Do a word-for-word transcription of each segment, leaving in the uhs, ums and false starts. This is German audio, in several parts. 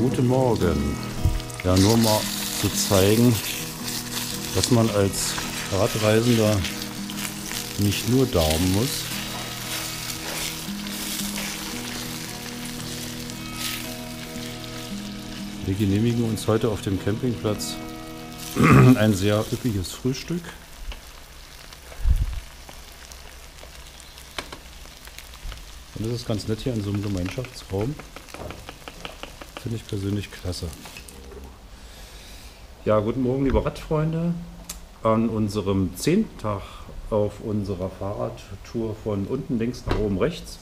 Guten Morgen. Ja, nur mal zu zeigen, dass man als Radreisender nicht nur daumen muss. Wir genehmigen uns heute auf dem Campingplatz ein sehr üppiges Frühstück. Und das ist ganz nett hier in so einem Gemeinschaftsraum. Finde ich persönlich klasse. Ja, guten Morgen, liebe Radfreunde. An unserem zehnten Tag auf unserer Fahrradtour von unten links nach oben rechts.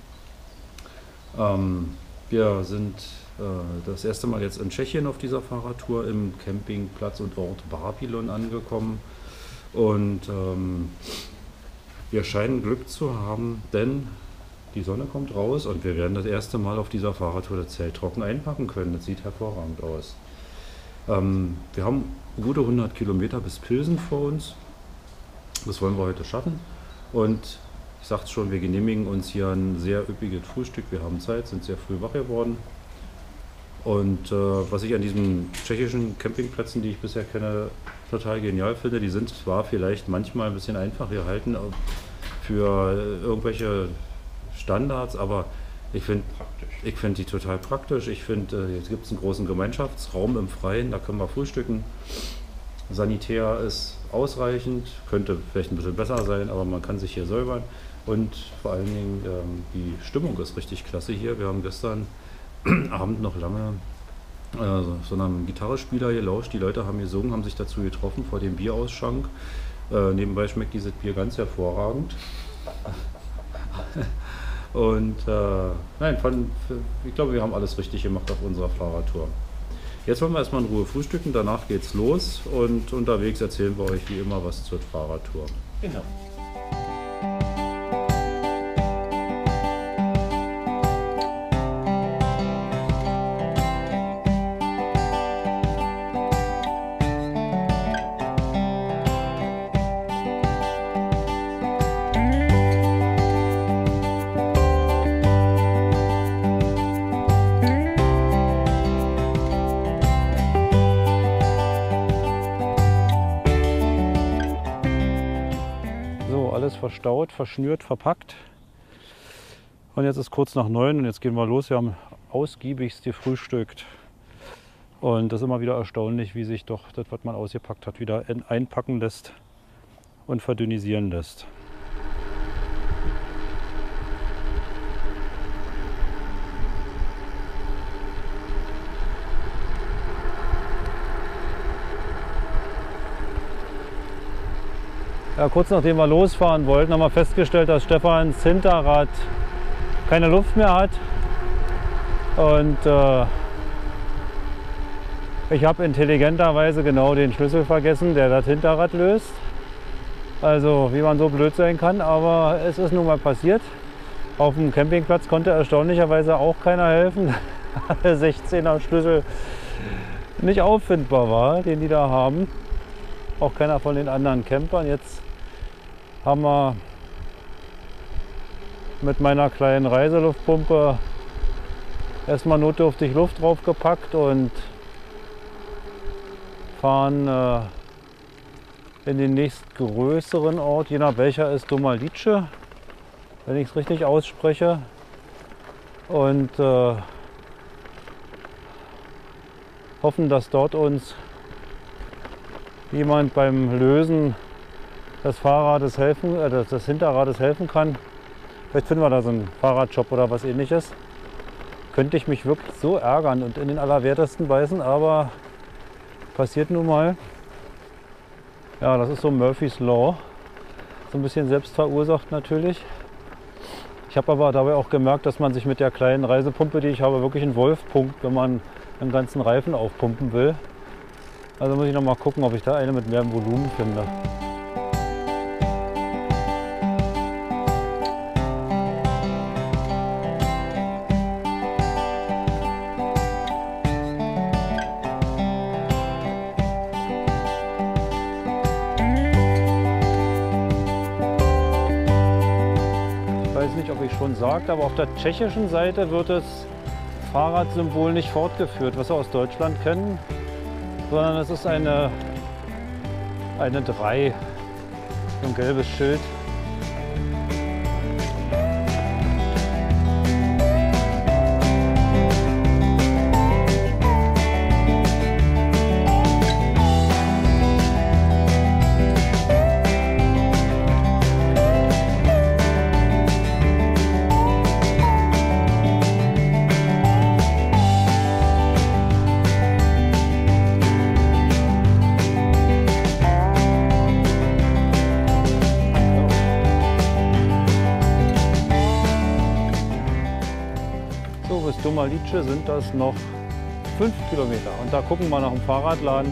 Ähm, wir sind äh, das erste Mal jetzt in Tschechien auf dieser Fahrradtour im Campingplatz und Ort Babylon angekommen. Und ähm, wir scheinen Glück zu haben, denn die Sonne kommt raus und wir werden das erste Mal auf dieser Fahrradtour das Zelt trocken einpacken können. Das sieht hervorragend aus. Ähm, wir haben gute hundert Kilometer bis Pilsen vor uns. Das wollen wir heute schaffen. Und ich sagte schon, wir genehmigen uns hier ein sehr üppiges Frühstück. Wir haben Zeit, sind sehr früh wach geworden. Und äh, was ich an diesen tschechischen Campingplätzen, die ich bisher kenne, total genial finde, die sind zwar vielleicht manchmal ein bisschen einfach gehalten für irgendwelche Standards, aber ich finde ich find die total praktisch. Ich finde, jetzt gibt es einen großen Gemeinschaftsraum im Freien, da können wir frühstücken. Sanitär ist ausreichend, könnte vielleicht ein bisschen besser sein, aber man kann sich hier säubern. Und vor allen Dingen ähm, die Stimmung ist richtig klasse hier. Wir haben gestern Abend noch lange äh, so einem Gitarrespieler gelauscht. Die Leute haben gesungen, haben sich dazu getroffen vor dem Bierausschank. Äh, nebenbei schmeckt dieses Bier ganz hervorragend. Und äh, nein, von, ich glaube, wir haben alles richtig gemacht auf unserer Fahrradtour. Jetzt wollen wir erstmal in Ruhe frühstücken, danach geht's los und unterwegs erzählen wir euch wie immer was zur Fahrradtour. Genau. Alles verstaut, verschnürt, verpackt. Und jetzt ist kurz nach neun und jetzt gehen wir los. Wir haben ausgiebigst gefrühstückt. Und das ist immer wieder erstaunlich, wie sich doch das, was man ausgepackt hat, wieder einpacken lässt und verdünnisieren lässt. Ja, kurz nachdem wir losfahren wollten, haben wir festgestellt, dass Stefans Hinterrad keine Luft mehr hat. Und äh, ich habe intelligenterweise genau den Schlüssel vergessen, der das Hinterrad löst. Also wie man so blöd sein kann, aber es ist nun mal passiert. Auf dem Campingplatz konnte erstaunlicherweise auch keiner helfen, da der sechzehner Schlüssel nicht auffindbar war, den die da haben. Auch keiner von den anderen Campern. Jetzt haben wir mit meiner kleinen Reiseluftpumpe erstmal notdürftig Luft draufgepackt und fahren äh, in den nächstgrößeren Ort. Je nach welcher ist Domažlice, wenn ich es richtig ausspreche. Und äh, hoffen, dass dort uns jemand beim Lösen des Fahrrades helfen, äh, des Hinterrades helfen kann. Vielleicht finden wir da so einen Fahrradshop oder was ähnliches. Könnte ich mich wirklich so ärgern und in den Allerwertesten beißen, aber passiert nun mal. Ja, das ist so Murphy's Law. So ein bisschen selbst verursacht natürlich. Ich habe aber dabei auch gemerkt, dass man sich mit der kleinen Reisepumpe, die ich habe, wirklich einen Wolf pumpt, wenn man einen ganzen Reifen aufpumpen will. Also muss ich noch mal gucken, ob ich da eine mit mehr Volumen finde. Ich weiß nicht, ob ich schon sagte, aber auf der tschechischen Seite wird es Fahrradsymbol nicht fortgeführt, was wir aus Deutschland kennen, sondern es ist eine, eine drei, so ein gelbes Schild. Bis Domažlice sind das noch fünf Kilometer und da gucken wir nach dem Fahrradladen.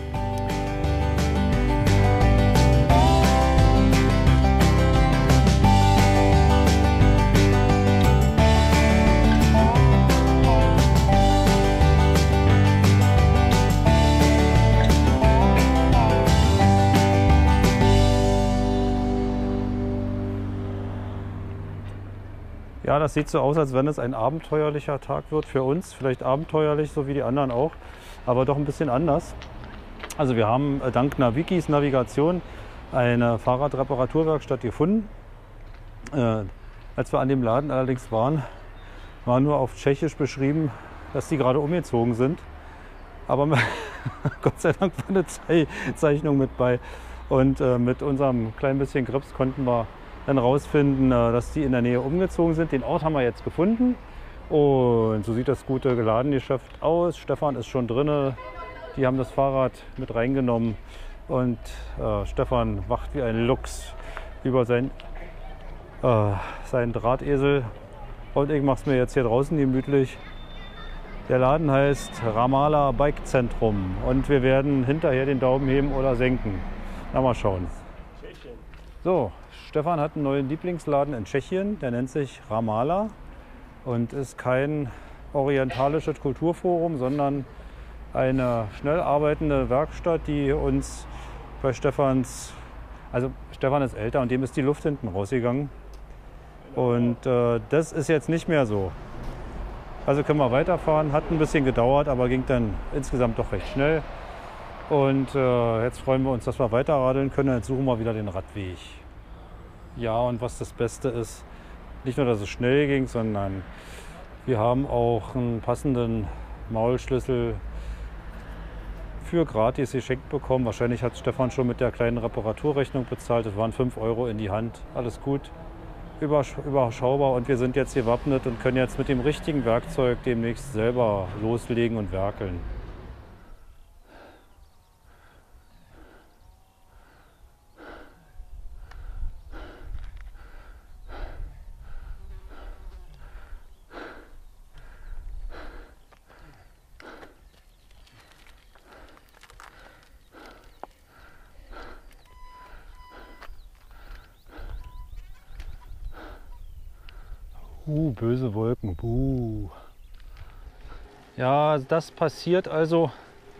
Ja, das sieht so aus, als wenn es ein abenteuerlicher Tag wird für uns. Vielleicht abenteuerlich, so wie die anderen auch, aber doch ein bisschen anders. Also wir haben dank Navikis Navigation eine Fahrradreparaturwerkstatt gefunden. Äh, als wir an dem Laden allerdings waren, war nur auf Tschechisch beschrieben, dass die gerade umgezogen sind. Aber Gott sei Dank war eine Ze Zeichnung mit bei. Und äh, mit unserem kleinen bisschen Grips konnten wir dann rausfinden, dass die in der Nähe umgezogen sind. Den Ort haben wir jetzt gefunden und so sieht das gute Ladengeschäft aus. Stefan ist schon drin, die haben das Fahrrad mit reingenommen und äh, Stefan wacht wie ein Luchs über sein, äh, seinen Drahtesel und ich mache es mir jetzt hier draußen gemütlich. Der Laden heißt Ramallah Bike Zentrum und wir werden hinterher den Daumen heben oder senken. Na, mal schauen. So, Stefan hat einen neuen Lieblingsladen in Tschechien, der nennt sich Ramallah und ist kein orientalisches Kulturforum, sondern eine schnell arbeitende Werkstatt, die uns bei Stefans, also Stefan ist älter und dem ist die Luft hinten rausgegangen und äh, das ist jetzt nicht mehr so. Also können wir weiterfahren, hat ein bisschen gedauert, aber ging dann insgesamt doch recht schnell und äh, jetzt freuen wir uns, dass wir weiterradeln können, jetzt suchen wir wieder den Radweg. Ja, und was das Beste ist, nicht nur, dass es schnell ging, sondern wir haben auch einen passenden Maulschlüssel für gratis geschenkt bekommen. Wahrscheinlich hat Stefan schon mit der kleinen Reparaturrechnung bezahlt. Das waren fünf Euro in die Hand. Alles gut, überschaubar und wir sind jetzt gewappnet und können jetzt mit dem richtigen Werkzeug demnächst selber loslegen und werkeln. Uh, böse Wolken. Buh. Ja, das passiert also,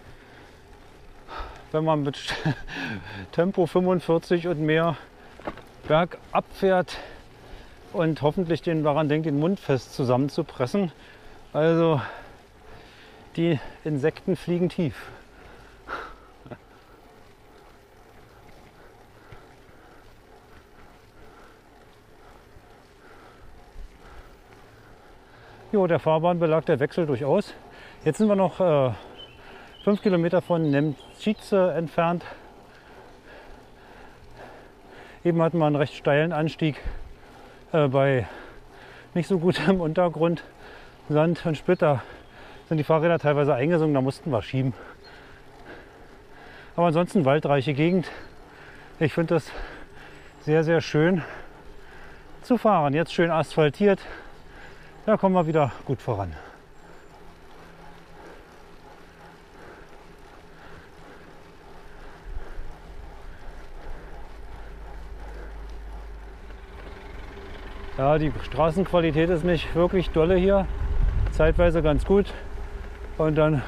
wenn man mit Tempo fünfundvierzig und mehr bergab fährt und hoffentlich den daran denkt, den Mund fest zusammenzupressen. Also die Insekten fliegen tief. Jo, der Fahrbahnbelag, der wechselt durchaus. Jetzt sind wir noch äh, fünf Kilometer von Němčice entfernt. Eben hatten wir einen recht steilen Anstieg äh, bei nicht so gutem Untergrund. Sand und Splitter sind die Fahrräder teilweise eingesunken, da mussten wir schieben. Aber ansonsten waldreiche Gegend. Ich finde das sehr, sehr schön zu fahren. Jetzt schön asphaltiert. Da kommen wir wieder gut voran. Ja, die Straßenqualität ist nicht wirklich dolle hier. Zeitweise ganz gut und dann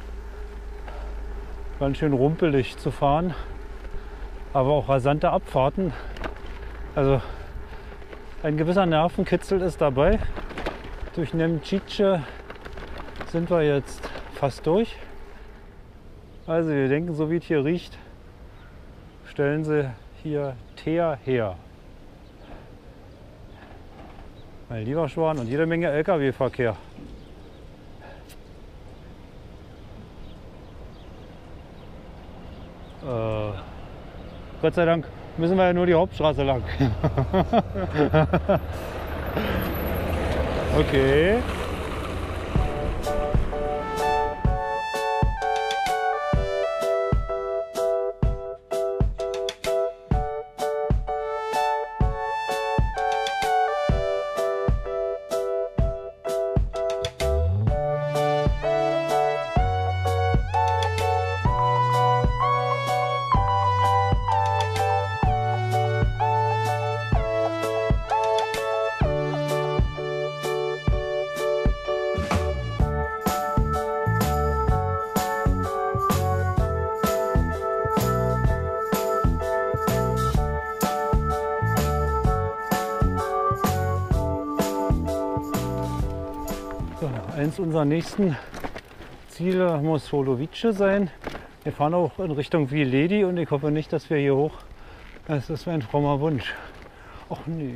ganz schön rumpelig zu fahren. Aber auch rasante Abfahrten. Also ein gewisser Nervenkitzel ist dabei. Durch Němčice sind wir jetzt fast durch. Also wir denken, so wie es hier riecht, stellen sie hier Teer her. Mein lieber Schwan, und jede Menge L K W-Verkehr. Äh, Gott sei Dank müssen wir ja nur die Hauptstraße lang. Okay. Eins unserer nächsten Ziele muss Holovice sein. Wir fahren auch in Richtung Viledi und ich hoffe nicht, dass wir hier hoch. Das ist mein frommer Wunsch. Ach nee.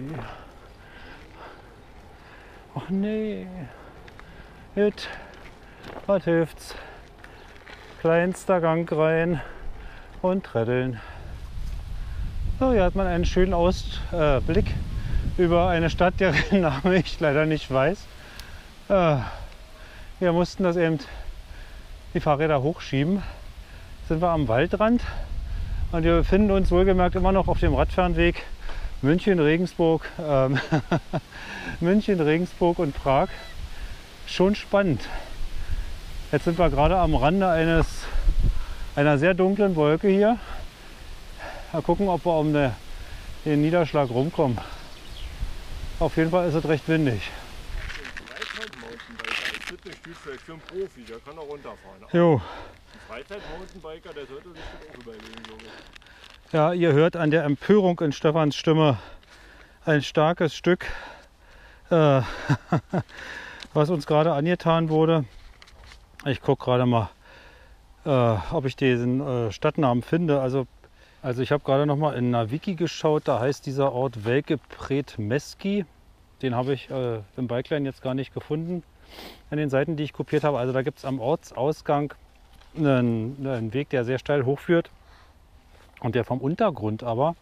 Ach nee. Hit. Was hilft's? Kleinster Gang rein und trädeln. So, hier hat man einen schönen Ausblick äh, über eine Stadt, deren Name ich leider nicht weiß. Äh, Wir mussten das eben die Fahrräder hochschieben. Jetzt sind wir am Waldrand und wir befinden uns wohlgemerkt immer noch auf dem Radfernweg München-Regensburg, ähm, München, Regensburg und Prag. Schon spannend. Jetzt sind wir gerade am Rande eines, einer sehr dunklen Wolke hier. Mal gucken, ob wir um eine, den Niederschlag rumkommen. Auf jeden Fall ist es recht windig. Vielleicht für einen Profi, der kann auch runterfahren. Jo. Ein Freizeit-Mountainbiker, der sollte sich das auch überlegen, glaube ich. Ja, ihr hört an der Empörung in Stefans Stimme ein starkes Stück, äh, was uns gerade angetan wurde. Ich gucke gerade mal, äh, ob ich diesen äh, Stadtnamen finde. Also, also ich habe gerade noch mal in Naviki geschaut, da heißt dieser Ort Velké Předměstí. Den habe ich äh, im Bikeline jetzt gar nicht gefunden an den Seiten, die ich kopiert habe. Also da gibt es am Ortsausgang einen, einen Weg, der sehr steil hochführt und der vom Untergrund aber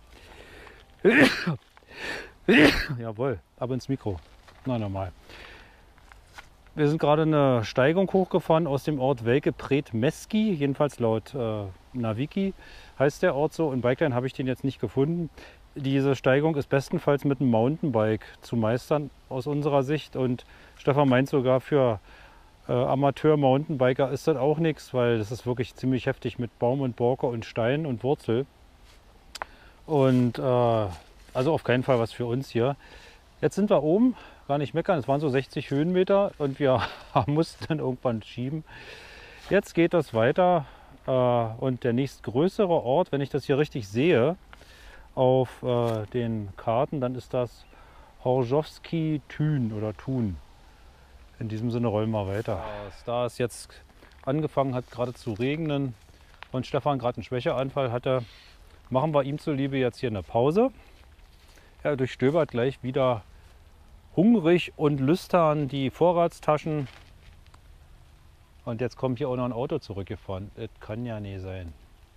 jawohl, ab ins Mikro. Na, normal. Wir sind gerade eine Steigung hochgefahren aus dem Ort Velké Předměstí, jedenfalls laut äh, Naviki heißt der Ort so. In Bikeline habe ich den jetzt nicht gefunden. Diese Steigung ist bestenfalls mit einem Mountainbike zu meistern aus unserer Sicht und Stefan meint sogar für äh, Amateur-Mountainbiker ist das auch nichts, weil das ist wirklich ziemlich heftig mit Baum und Borke und Stein und Wurzel. Und äh, also auf keinen Fall was für uns hier. Jetzt sind wir oben, gar nicht meckern, es waren so sechzig Höhenmeter und wir mussten dann irgendwann schieben. Jetzt geht das weiter äh, und der nächstgrößere Ort, wenn ich das hier richtig sehe, auf äh, den Karten, dann ist das Horzowski Thun oder Thun. In diesem Sinne rollen wir weiter. Da es jetzt angefangen hat gerade zu regnen und Stefan gerade einen Schwächeanfall hatte, machen wir ihm zuliebe jetzt hier eine Pause. Er durchstöbert gleich wieder hungrig und lüstern die Vorratstaschen. Und jetzt kommt hier auch noch ein Auto zurückgefahren. Das kann ja nicht sein.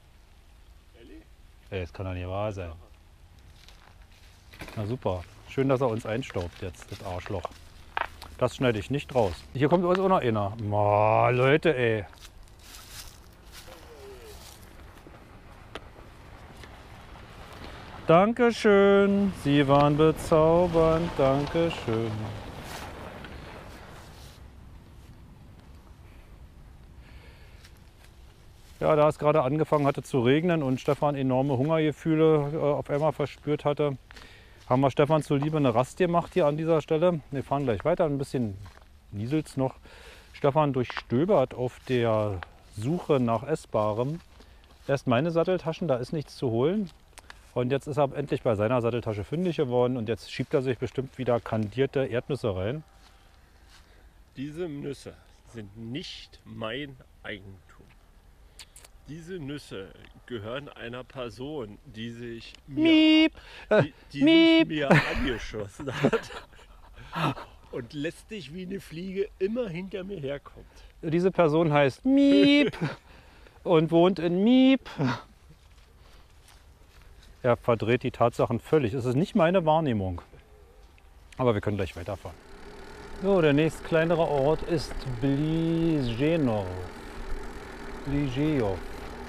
Ey, das kann doch nicht wahr sein. Na super. Schön, dass er uns einstaubt jetzt, das Arschloch. Das schneide ich nicht raus. Hier kommt uns auch noch einer. Oh, Leute, ey. Dankeschön. Sie waren bezaubernd. Dankeschön. Ja, da es gerade angefangen hatte zu regnen und Stefan enorme Hungergefühle äh, auf einmal verspürt hatte, haben wir Stefan zuliebe eine Rast gemacht hier an dieser Stelle. Wir fahren gleich weiter, ein bisschen nieselt es noch. Stefan durchstöbert auf der Suche nach Essbarem. Erst meine Satteltaschen, da ist nichts zu holen. Und jetzt ist er endlich bei seiner Satteltasche fündig geworden und jetzt schiebt er sich bestimmt wieder kandierte Erdnüsse rein. Diese Nüsse sind nicht mein Eigentum. Diese Nüsse gehören einer Person, die sich mir, Miep. die, die Miep. sich mir angeschossen hat und letztlich wie eine Fliege immer hinter mir herkommt. Diese Person heißt Miep und wohnt in Miep. Er verdreht die Tatsachen völlig. Es ist nicht meine Wahrnehmung. Aber wir können gleich weiterfahren. So, der nächst kleinere Ort ist Bliženov. Bliženov.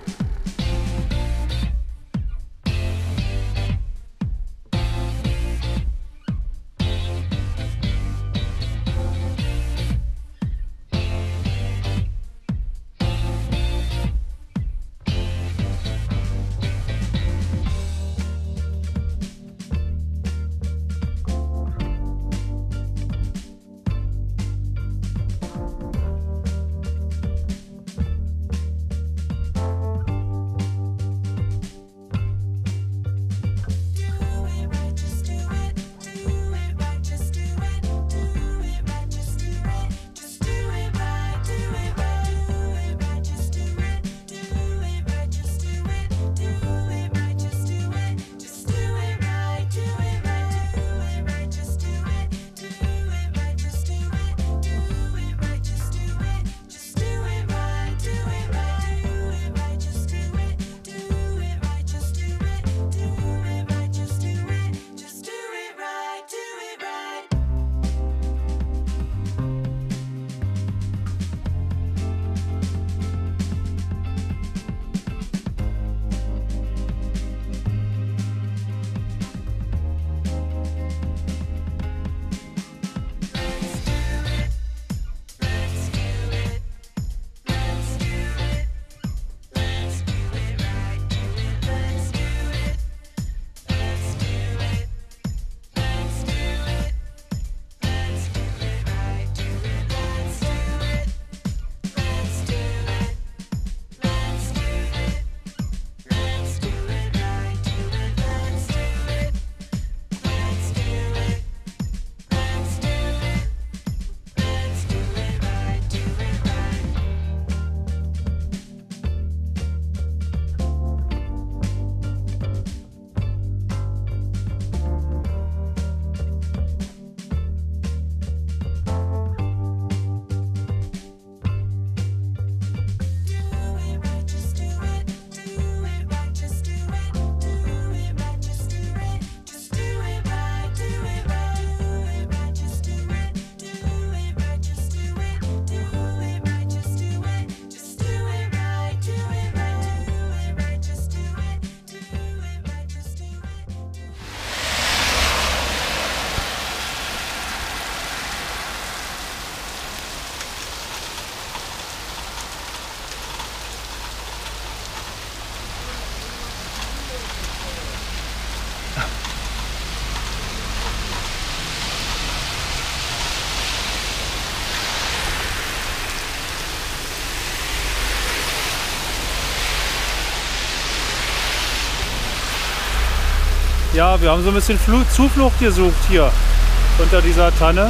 Ja, wir haben so ein bisschen Flu Zuflucht gesucht hier unter dieser Tanne.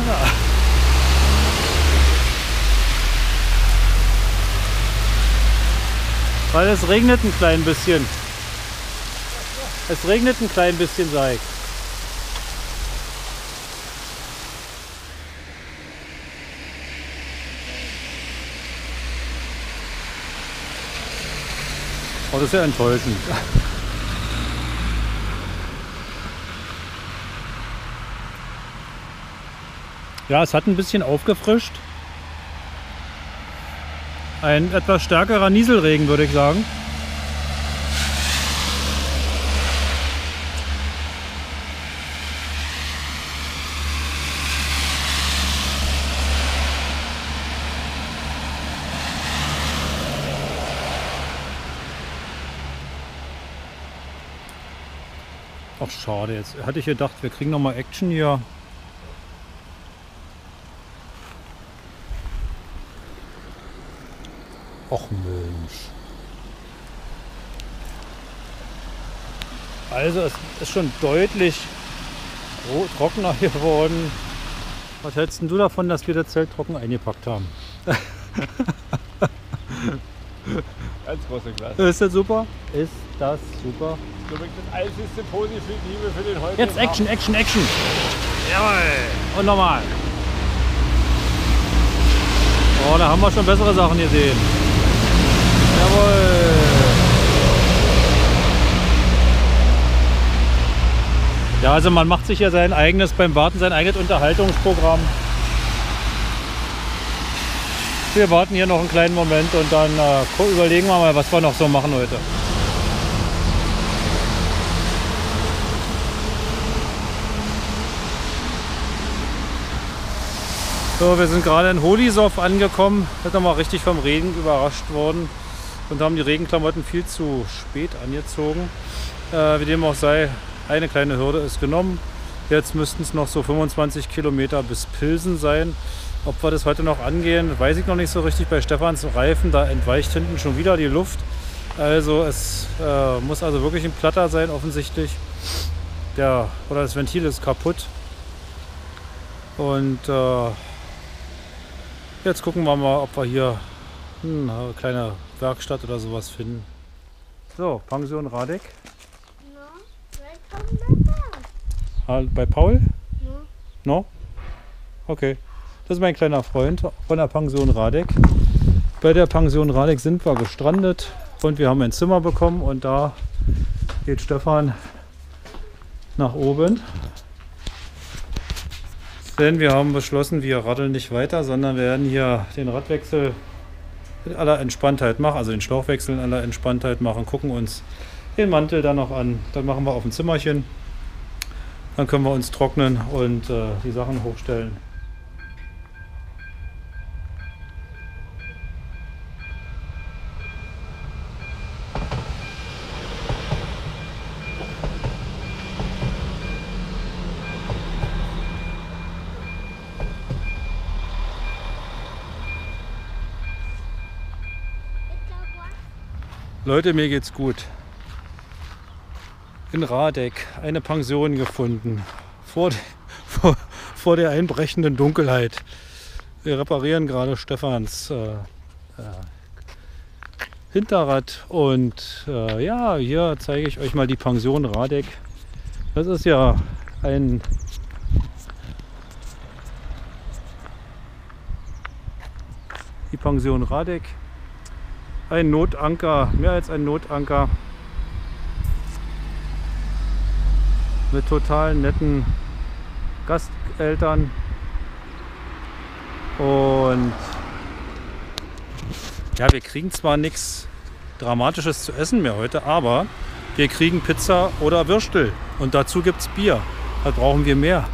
Weil es regnet ein klein bisschen. Es regnet ein klein bisschen, sag ich. Oh, das ist ja enttäuschend. Ja, es hat ein bisschen aufgefrischt. Ein etwas stärkerer Nieselregen, würde ich sagen. Ach, schade, jetzt hatte ich gedacht, wir kriegen noch mal Action hier. Och Mensch. Also es ist schon deutlich trockener geworden. Was hältst du davon, dass wir das Zelt trocken eingepackt haben? Ganz große Klasse. Ist das super? Ist das super? Das ist das einzigste Positive für den heutigen Jetzt Action, Action, Action! Jawohl! Und nochmal! Oh, da haben wir schon bessere Sachen gesehen. Jawohl! Ja, also man macht sich ja sein eigenes, beim Warten sein eigenes Unterhaltungsprogramm. Wir warten hier noch einen kleinen Moment und dann äh, überlegen wir mal, was wir noch so machen heute. So, wir sind gerade in Holisow angekommen, sind nochmal richtig vom Regen überrascht worden und haben die Regenklamotten viel zu spät angezogen. Äh, wie dem auch sei, eine kleine Hürde ist genommen. Jetzt müssten es noch so fünfundzwanzig Kilometer bis Pilsen sein. Ob wir das heute noch angehen, weiß ich noch nicht so richtig. Bei Stefans Reifen, da entweicht hinten schon wieder die Luft. Also es äh, muss also wirklich ein Platter sein offensichtlich. Der, oder das Ventil ist kaputt. Und äh, jetzt gucken wir mal, ob wir hier eine kleine Werkstatt oder sowas finden. So, Pension Radek. Ah, bei Paul? No? Okay. Das ist mein kleiner Freund von der Pension Radek. Bei der Pension Radek sind wir gestrandet und wir haben ein Zimmer bekommen und da geht Stefan nach oben. Denn wir haben beschlossen, wir radeln nicht weiter, sondern werden hier den Radwechsel in aller Entspanntheit machen, also den Schlauchwechsel in aller Entspanntheit machen, gucken uns den Mantel dann noch an, dann machen wir auf ein Zimmerchen, dann können wir uns trocknen und äh, die Sachen hochstellen. Leute, mir geht's gut. In Radek eine Pension gefunden. Vor, vor, vor der einbrechenden Dunkelheit. Wir reparieren gerade Stefans äh, äh, Hinterrad. Und äh, ja, hier zeige ich euch mal die Pension Radek. Das ist ja ein die Pension Radek. Ein Notanker, mehr als ein Notanker. Mit total netten Gasteltern. Und ja, wir kriegen zwar nichts Dramatisches zu essen mehr heute, aber wir kriegen Pizza oder Würstel. Und dazu gibt es Bier. Da brauchen wir mehr.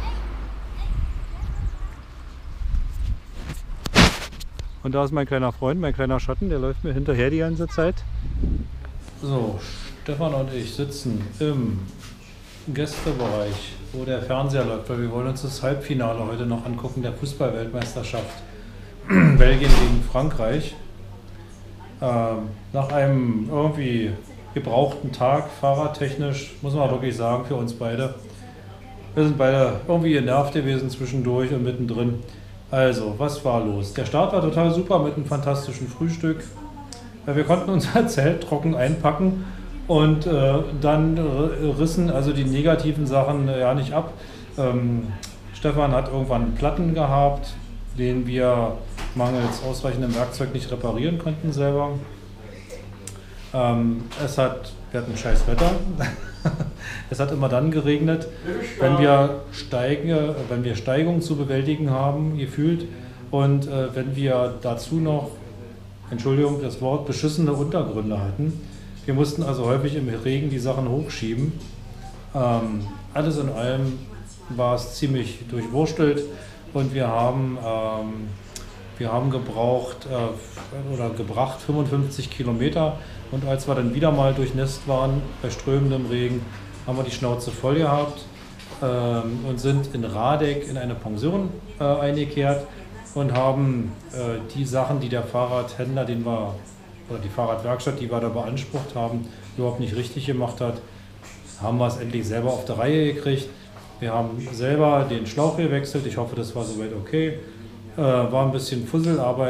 Und da ist mein kleiner Freund, mein kleiner Schatten, der läuft mir hinterher die ganze Zeit. So, Stefan und ich sitzen im Gästebereich, wo der Fernseher läuft, weil wir wollen uns das Halbfinale heute noch angucken, der Fußball-Weltmeisterschaft. Belgien gegen Frankreich. Ähm, nach einem irgendwie gebrauchten Tag, fahrradtechnisch, muss man wirklich sagen, für uns beide. Wir sind beide irgendwie genervt gewesen zwischendurch und mittendrin. Also, was war los? Der Start war total super mit einem fantastischen Frühstück. Wir konnten unser Zelt trocken einpacken und äh, dann rissen also die negativen Sachen äh, ja nicht ab. Ähm, Stefan hat irgendwann Platten gehabt, den wir mangels ausreichendem Werkzeug nicht reparieren konnten selber. Ähm, es hat, wir hatten scheiß Wetter. Es hat immer dann geregnet, wenn wir, Steige, wenn wir Steigungen zu bewältigen haben, gefühlt. Und äh, wenn wir dazu noch, Entschuldigung, das Wort, beschissene Untergründe hatten. Wir mussten also häufig im Regen die Sachen hochschieben. Ähm, alles in allem war es ziemlich durchwurstelt und wir haben, ähm, wir haben gebraucht äh, oder gebracht fünfundfünfzig Kilometer. Und als wir dann wieder mal durchnässt waren, bei strömendem Regen, haben wir die Schnauze voll gehabt ähm, und sind in Radek in eine Pension äh, eingekehrt und haben äh, die Sachen, die der Fahrradhändler, den wir, oder die Fahrradwerkstatt, die wir da beansprucht haben, überhaupt nicht richtig gemacht hat, haben wir es endlich selber auf der Reihe gekriegt. Wir haben selber den Schlauch gewechselt, ich hoffe, das war soweit okay. Äh, war ein bisschen Fusselarbeit,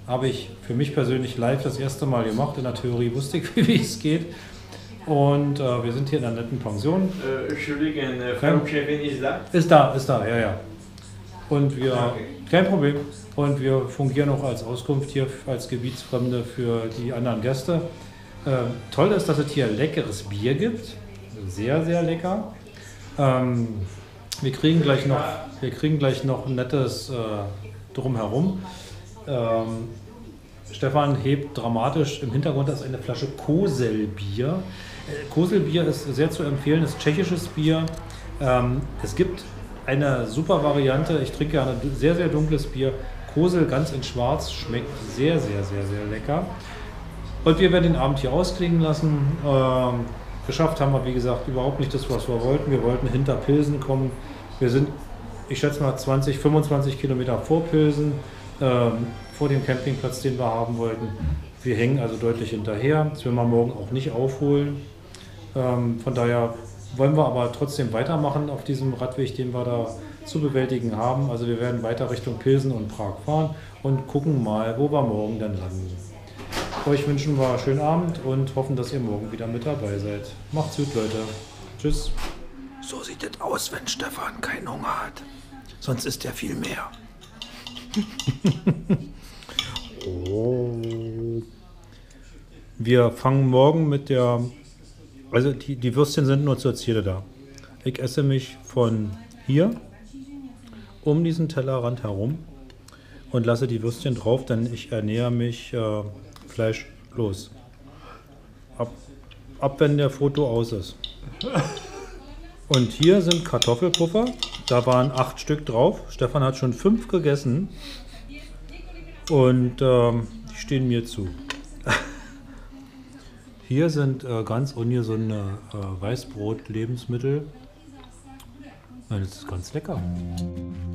habe ich für mich persönlich live das erste Mal gemacht. In der Theorie wusste ich, wie es geht. Und äh, wir sind hier in einer netten Pension. Äh, Entschuldigung, äh, Frau Chefin ist da? Ist da, ist da, ja, ja. Und wir, Okay. kein Problem. Und wir fungieren auch als Auskunft hier als Gebietsfremde für die anderen Gäste. Äh, toll ist, dass es hier leckeres Bier gibt. Sehr, sehr lecker. Ähm, wir kriegen gleich noch, wir kriegen gleich noch ein nettes äh, Drumherum. Ähm, Stefan hebt dramatisch im Hintergrund, das ist eine Flasche Koselbier. Äh, Koselbier ist sehr zu empfehlen, ist tschechisches Bier. Ähm, es gibt eine super Variante, ich trinke gerne sehr, sehr dunkles Bier. Kosel ganz in schwarz, schmeckt sehr, sehr, sehr, sehr lecker. Und wir werden den Abend hier ausklingen lassen. Ähm, geschafft haben wir, wie gesagt, überhaupt nicht das, was wir wollten. Wir wollten hinter Pilsen kommen. Wir sind, ich schätze mal, zwanzig, fünfundzwanzig Kilometer vor Pilsen, ähm, vor dem Campingplatz, den wir haben wollten. Wir hängen also deutlich hinterher. Das werden wir morgen auch nicht aufholen. Ähm, von daher wollen wir aber trotzdem weitermachen auf diesem Radweg, den wir da zu bewältigen haben. Also wir werden weiter Richtung Pilsen und Prag fahren und gucken mal, wo wir morgen dann landen. Euch wünschen wir einen schönen Abend und hoffen, dass ihr morgen wieder mit dabei seid. Macht's gut, Leute. Tschüss. So sieht es aus, wenn Stefan keinen Hunger hat. Sonst isst er viel mehr. Wir fangen morgen mit der... Also die, die Würstchen sind nur zur Ziele da. Ich esse mich von hier um diesen Tellerrand herum und lasse die Würstchen drauf, denn ich ernähre mich äh, fleischlos. Ab, ab wenn der Foto aus ist. Und hier sind Kartoffelpuffer. Da waren acht Stück drauf. Stefan hat schon fünf gegessen. Und ähm, die stehen mir zu. Hier sind äh, ganz ungesunde äh, Weißbrot-Lebensmittel. Das ist ganz lecker.